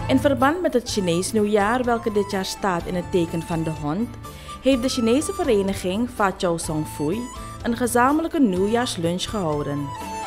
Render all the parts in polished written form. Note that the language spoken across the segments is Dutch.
In verband met het Chinees nieuwjaar, welke dit jaar staat in het teken van de hond, heeft de Chinese vereniging Fa Chao Song Fui een gezamenlijke nieuwjaarslunch gehouden.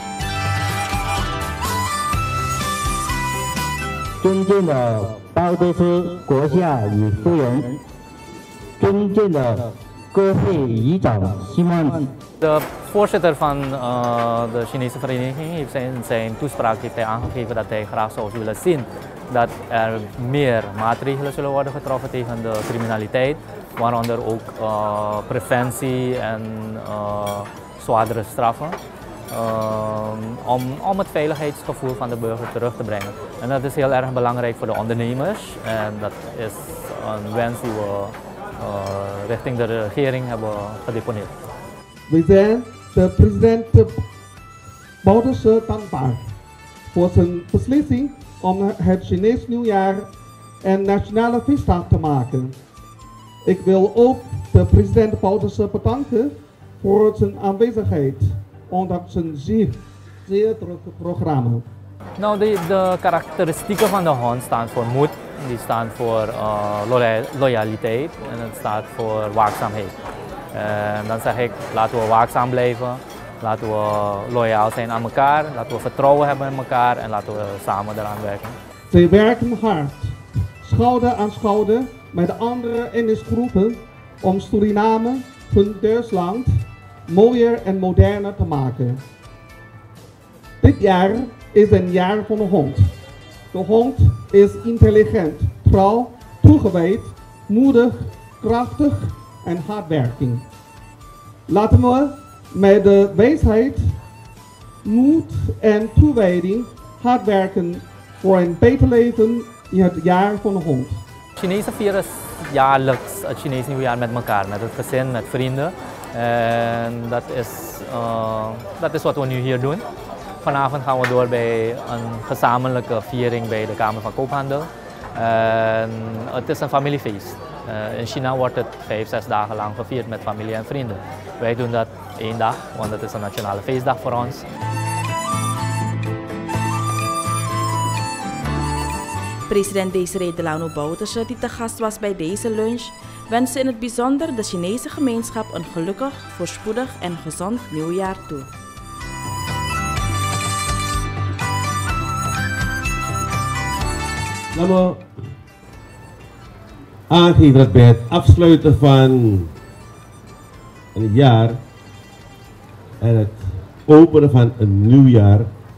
尊敬的包德斯国家与夫人，尊敬的各会议长，希望 De voorzitter van de Chinese vereniging heeft in zijn toespraak aangegeven dat hij graag zou willen zien dat er meer maatregelen zullen worden getroffen tegen de criminaliteit, waaronder ook preventie en zwaardere straffen. Om het veiligheidsgevoel van de burger terug te brengen. En dat is heel erg belangrijk voor de ondernemers en dat is een wens die we richting de regering hebben gedeponeerd. We zijn de president Bouterse dankbaar voor zijn beslissing om het Chinees nieuwjaar een nationale feestdag te maken. Ik wil ook de president Bouterse bedanken voor zijn aanwezigheid, ondanks zijn zeer drukke programma. Nou, de karakteristieken van de hond staan voor moed, die staan voor loyaliteit en het staat voor waakzaamheid. En dan zeg ik, laten we waakzaam blijven, laten we loyaal zijn aan elkaar, laten we vertrouwen hebben in elkaar en laten we samen eraan werken. Zij werken hard, schouder aan schouder met de andere NS-groepen om Suriname, hun thuisland, mooier en moderner te maken. Dit jaar is een jaar van de hond. De hond is intelligent, trouw, toegewijd, moedig, krachtig en hardwerking. Laten we met de wijsheid, moed en toewijding hard werken voor een beter leven in het jaar van de hond. Chinezen vieren jaarlijks het Chinees nieuwjaar met elkaar, met het gezin, met vrienden. En dat is wat we nu hier doen. Vanavond gaan we door bij een gezamenlijke viering bij de Kamer van Koophandel. Het is een familiefeest. In China wordt het 5-6 dagen lang gevierd met familie en vrienden. Wij doen dat 1 dag, want het is een nationale feestdag voor ons. President Desiree Delano Bouterse, die te gast was bij deze lunch, wenste in het bijzonder de Chinese gemeenschap een gelukkig, voorspoedig en gezond nieuwjaar toe. Laat me aangeven dat bij het afsluiten van een jaar en het openen van een nieuw jaar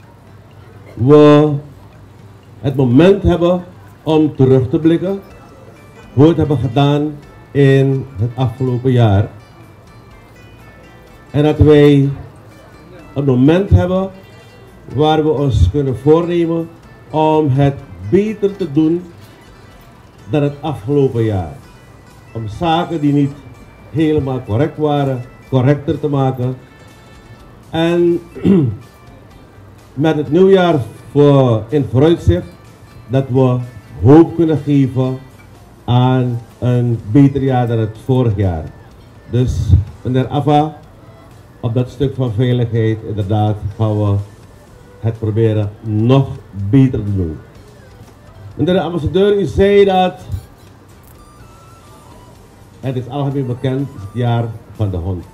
we het moment hebben om terug te blikken hoe we het hebben gedaan in het afgelopen jaar. En dat wij een moment hebben waar we ons kunnen voornemen om het beter te doen dan het afgelopen jaar. Om zaken die niet helemaal correct waren, correcter te maken. En met het nieuwjaar in vooruitzicht dat we hoop kunnen geven aan een beter jaar dan het vorig jaar. Dus meneer Affa, op dat stuk van veiligheid inderdaad gaan we het proberen nog beter te doen. Meneer de ambassadeur, u zei dat het is algemeen bekend, het jaar van de hond.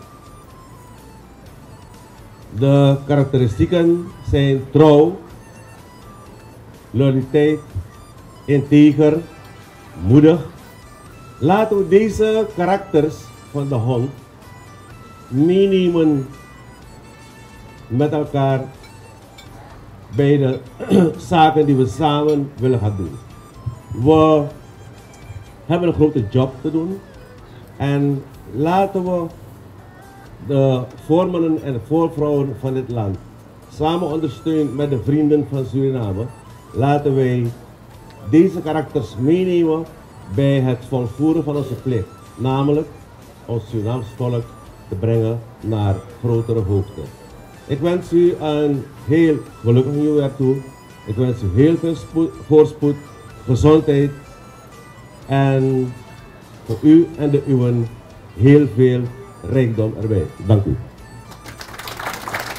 De karakteristieken zijn trouw, loyaliteit, integer, moedig. Laten we deze karakters van de hond meenemen met elkaar bij de zaken die we samen willen gaan doen. We hebben een grote job te doen en laten we de voormannen en voorvrouwen van dit land samen ondersteund met de vrienden van Suriname, laten wij deze karakters meenemen bij het volvoeren van onze plicht, namelijk ons Surinaams volk te brengen naar grotere hoogte. Ik wens u een heel gelukkig nieuwjaar toe. Ik wens u heel veel voorspoed, gezondheid en voor u en de uwen heel veel rijkdom erbij. Dank u.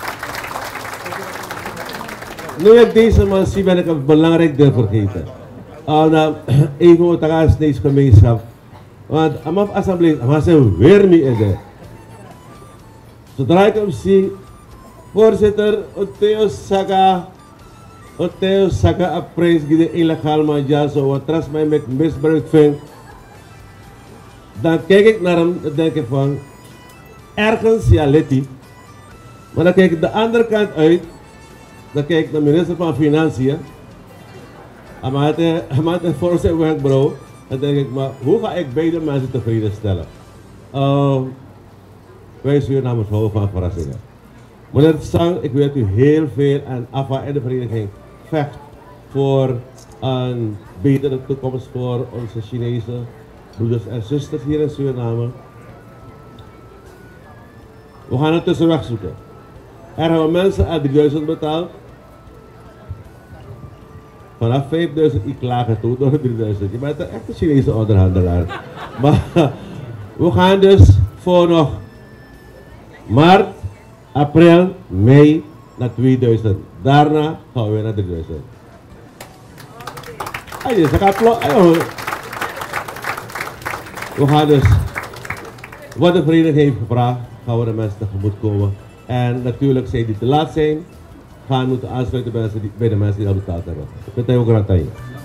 Nu ik deze man zie, ben ik een belangrijk deel vergeten. even wat er steeds gemeenschap. Want amaf assemblee, maar ze weer niet in de. Zodra ik hem zie, voorzitter, Oteo Saka a prijs die illegaal maar zo wat trust mij met misbruik vindt. Dan kijk ik naar hem en denk ik van, ergens ja Letty. Maar dan kijk ik de andere kant uit, dan kijk ik naar de minister van Financiën. Hij maakt een voor zijn wenkbrauw. En denk ik, maar hoe ga ik beide mensen tevreden stellen? Wij zullen namens houden van verrassingen. Meneer Sang, ik weet u heel veel en AFA en de vereniging vecht voor een betere toekomst voor onze Chinese broeders en zusters hier in Suriname. We gaan een tussenweg zoeken. Er hebben mensen aan 3000 betaald. Vanaf 5000, ik klaag het toe door 3000. Je bent een echte Chinese onderhandelaar. Maar we gaan dus voor nog maart, april, mei naar 2000. Daarna gaan we weer naar 3000. We gaan dus, wat de vereniging heeft gevraagd, gaan we de mensen tegemoet komen. En natuurlijk, zij die te laat zijn, gaan moeten aansluiten bij de mensen die al betaald hebben. Dat is ook een